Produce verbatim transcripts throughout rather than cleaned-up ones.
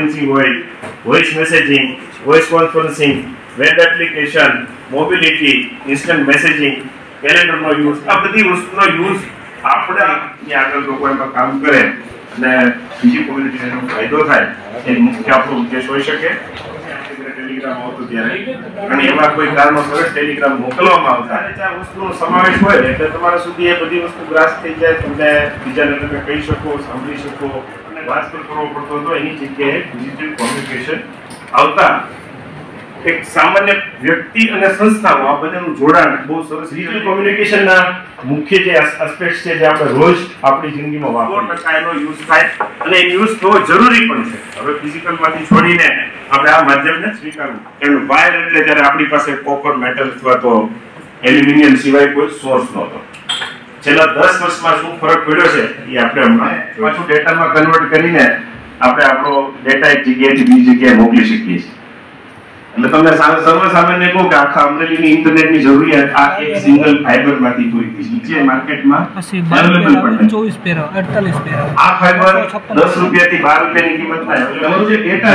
Conferencing હોય, voice messaging, voice conferencing, web application, mobility, instant messaging, કેલેન્ડરનો use, આ બધી વસ્તુનો યુઝ આપણે ત્યાં આગળ લોકો એમાં કામ કરે અને બીજી કોમ્યુનિટીનો ફાયદો થાય એ મુખ્ય આપણો ઉદ્દેશ હોઈ શકે. ટેલિગ્રામ આવતો ત્યારે અને એવા કોઈ કારણોસર ટેલિગ્રામ મોકલવામાં આવતા ચાર વસ્તુનો સમાવેશ હોય એટલે તમારા સુધી એ બધી વસ્તુ ગ્રાસ થઈ જાય, તમને બીજાને તમે કહી શકો, સાંભળી શકો અને વાત પર કરવો પડતો હતો. એની જગ્યાએ ડિજિટલ કોમ્યુનિકેશન આવતા એક સામાન્ય વ્યક્તિ અને સંસ્થાઓ આ બંનેનું જોડાણ બહુ સરસ. ડિજિટલ કોમ્યુનિકેશનના મુખ્ય જે એસ્પેક્ટ્સ છે જે આપણે રોજ આપણી જિંદગીમાં વાપરીએ એનો યુઝ થાય અને એ યુઝ થવો જરૂરી પણ છે. હવે ફિઝિકલમાંથી છોડીને આપણે આ માધ્યમને સ્વીકારવું. એનું વાયર એટલે જ્યારે આપણી પાસે કોપર, મેટલ અથવા તો એલ્યુમિનિયમ સિવાય કોઈ સોર્સ નહોતો. છેલ્લા દસ વર્ષમાં શું ફરક પડ્યો છે એ આપણે હમણાં પાછું ડેટામાં કન્વર્ટ કરીને આપણે આપણો ડેટા એક જગ્યાએથી બીજી જગ્યાએ મોકલી શકીએ છીએ. એટલે તમને સર્વસામાન્ય કહું કે આખા અમરેલીની ઇન્ટરનેટની જરૂરિયાત આ એક સિંગલ ફાઈબરમાંથી પૂરી થઈ છે. માર્કેટમાં અવેલેબલ પણ ચોવીસ પેરા અડતાલીસ પેરા આ ફાઈબર દસ રૂપિયાથી બાર રૂપિયાની કિંમત થાય. એટલે તમારો જે ડેટા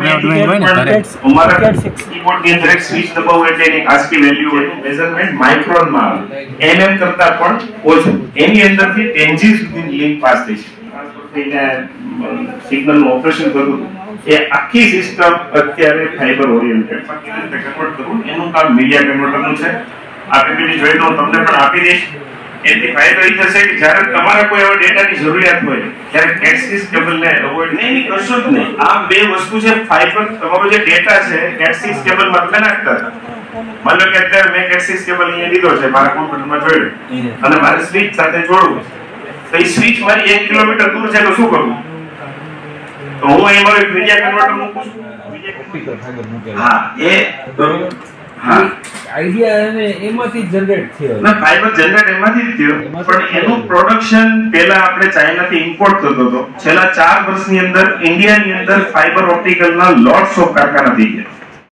છે અમારા કીબોર્ડની અંદર એક સ્વિચ દબાવો એટલે એની આસ્કી વેલ્યુ હોય, મેઝરમેન્ટ માઇક્રોનમાં આવે, એમએમ કરતા પણ ઓછું. એની અંદરથી ટેન જી સુધીની લિંક પાસ થઈ છે. સિગ્નલનું ઓપરેશન કરવું એ આખી સિસ્ટમ અત્યારે ફાઈબર ઓરિએન્ટેડ કન્વર્ટ કરવું એનું કામ મીડિયા કન્વર્ટરનું છે. આ પીપીટી જોઈ તો તમને પણ આપી દઈશ. એથી ફાયદો એ થશે કે જ્યારે તમારે કોઈ એવા ડેટાની જરૂરિયાત હોય ત્યારે કેટસિસ કેબલને અવોઇડ નહીં કરશો જ નહીં. આ બે વસ્તુ છે. ફાઈબર તમારો જે ડેટા છે કેટસિસ કેબલમાં તમે નાખતા માનો કે અત્યારે મેં કેટસિસ કેબલ અહીંયા લીધો છે, મારા કોમ્પ્યુટરમાં જોડ્યો અને મારે સ્વિચ સાથે જોડવું તો એ સ્વિચ મારી એક કિલોમીટર દૂર છે તો શું કરવું? તો હું અહીં મારો મીડિયા કન્વર્ટર મૂકું છું. હા એ હા આઈડિયા અને એમાંથી જનરેટ થયો. ના ફાઈબર જનરેટ એમાંથી જ થયો પણ એનું પ્રોડક્શન પહેલા આપણે ચાઇનાથી ઇમ્પોર્ટ થતો હતો. છેલ્લા ચાર વર્ષની અંદર ઇન્ડિયાની અંદર ફાઈબર ઓપ્ટિકલના લોટ્સ ઓફ કારખાના થઈ ગયા.